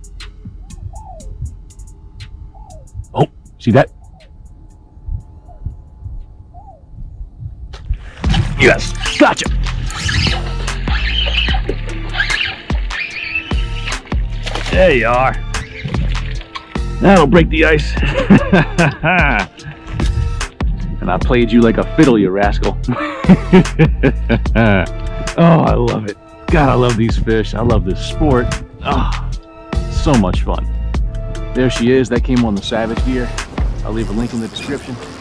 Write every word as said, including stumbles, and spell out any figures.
Oh, see that? Yes, gotcha. There you are. That'll break the ice. And I played you like a fiddle, you rascal. Oh, I love it. God, I love these fish. I love this sport. Oh, so much fun. There she is. That came on the Savage gear. I'll leave a link in the description.